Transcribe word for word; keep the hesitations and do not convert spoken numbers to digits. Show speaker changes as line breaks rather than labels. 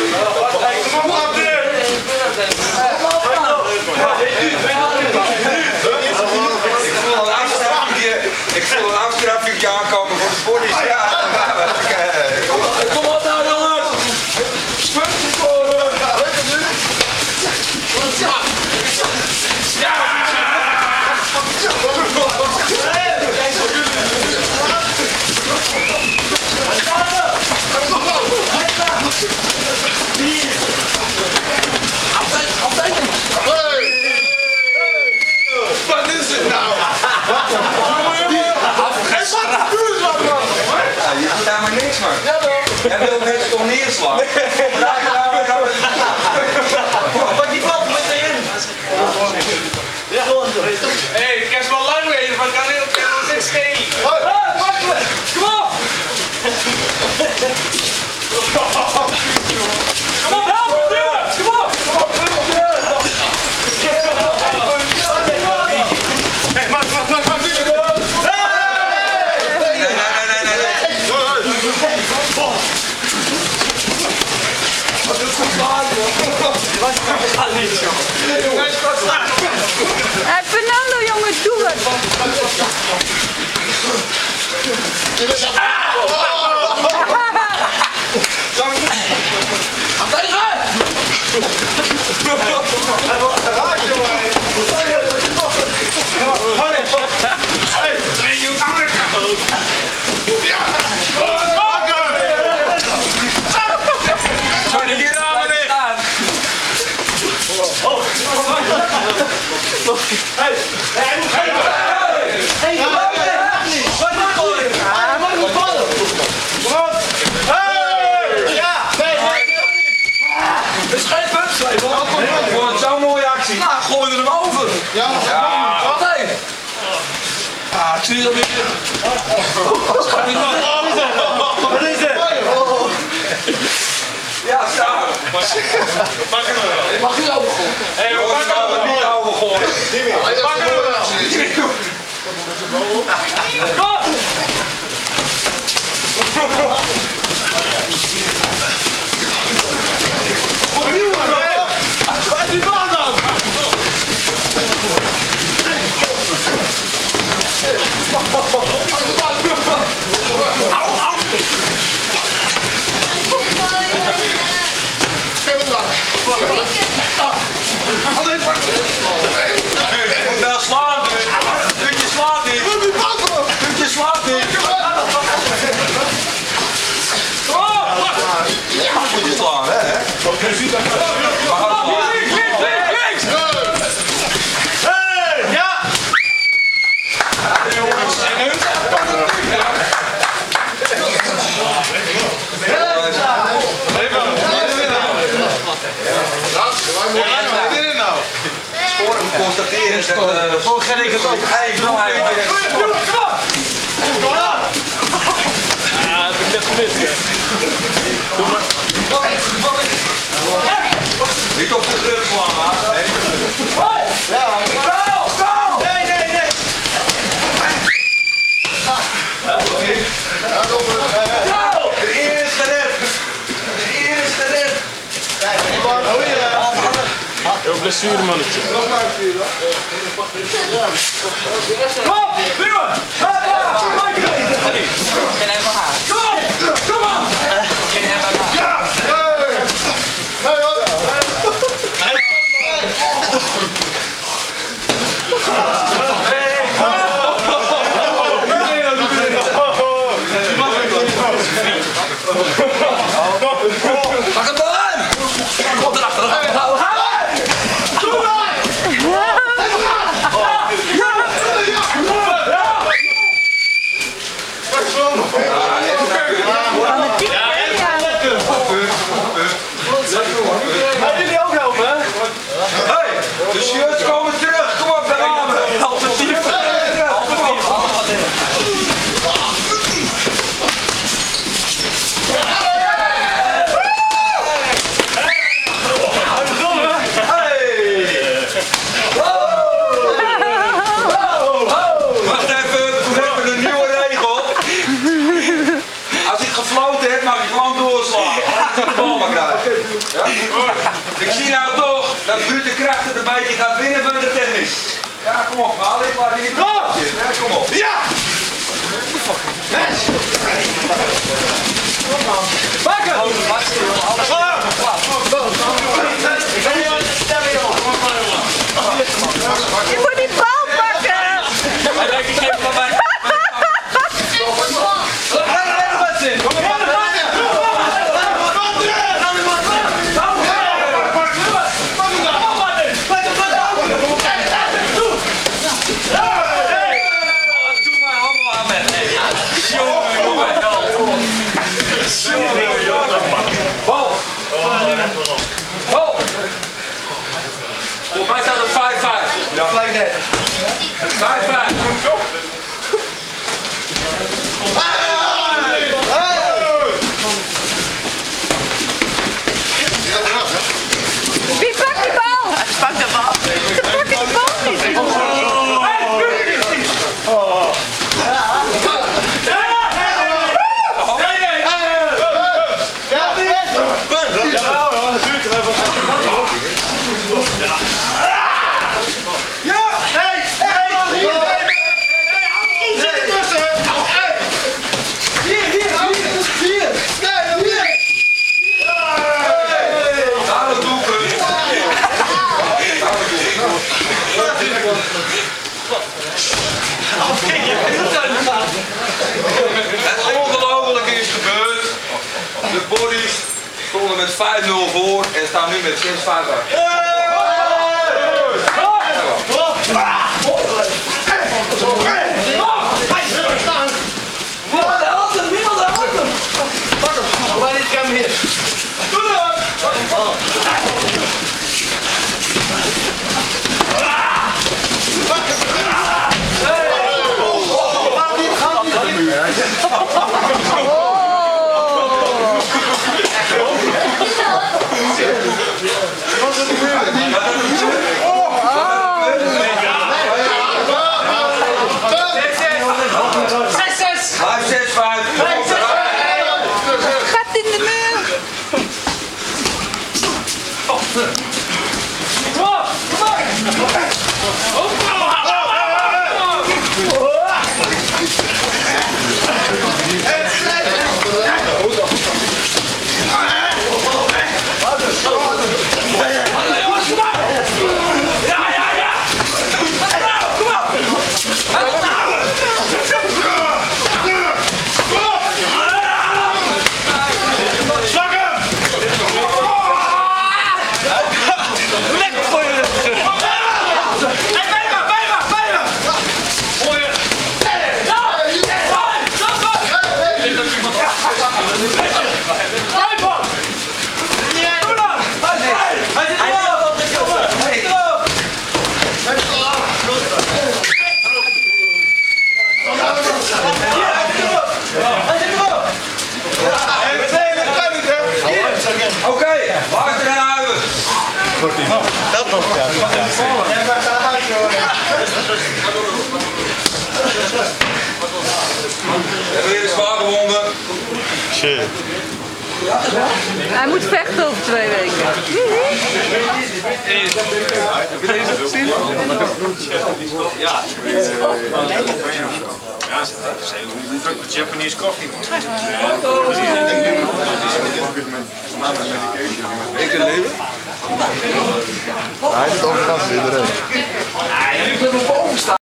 Ik voel een afstraffing aankomen voor de politie. Ja, kom op nou jongens! Punten scoren! Ja! Wat is het nou? Je doet daar maar niks van. Jij wil mensen toch neerslaan? Wat die valt meteen. Hé, ik heb wel lang weten, maar ik kan niet op de zit steken. Kom op! Kom op, help me! Kom op! Hé, maak, maak, maak, maak!
Hé, Fernando, jongen, doe het!
Hey, hey, hey, hey, wat mag je? Hij mag niet vallen. Kom op. Hey, ja. Nee, nee, dat is geen wedstrijd hoor. Voor een zo'n mooie actie. Nou, gooi er hem over. Ja. Wat hé? Ah, ik zie je weer. Wat is het? Ja, samen. Pak hem wel. Mag je ook gewoon? Hé, we pakken hem niet over gewoon. We pakken hem wel. Kom! Opnieuw, hè? Waar is die bal dan? Au, au! Wel slaan, puntje slaat niet. Puntje slaat niet. Moet je slaan, hè? Maar gaan slaan. Links, links, links, links! Hey! Ja! Sporen constateren dat voor geen ik het ook eigenlijk. Ja, dat heb ik net gemist. Doe maar. Niet op de rug slaan, hè? Ja, go! Go! Nee, nee, nee! De eer is gered! De eer is gered!
Heel blessure mannetje.
Kom! Buurman! Ga daar!
Geen helemaal haar.
Kom! Kom aan!
Geen helemaal haar.
Ja! Pak hem aan! Kom erachter! Kom maar!
krachten erbij, die gaat winnen van de tennis. Ja, kom op, haal ik maar niet. Ja, kom op.
Ja! Yes! Pakken!
Je moet die bal pakken!
Hij lijkt een keer van mij. Volgens mij staat het vijf vijf.
Ja, gelijk net.
vijf vijf.
Wie pakt die bal? Pak de bal. Ze pakken de bal niet.
Het ongelofelijke is gebeurd. De Boys stonden met vijf nul voor en staan nu met zes vijf achter.
Gaat in de muur.
Oké, waar is er een huiver?
Dat nog, ja.
We hebben weer een zwaar gewonnen.
Shit.
Hij moet vechten over twee weken.
Ja, het is heel druk met Japanese koffie.
Ik een leven? Hij is het overgaan, iedereen.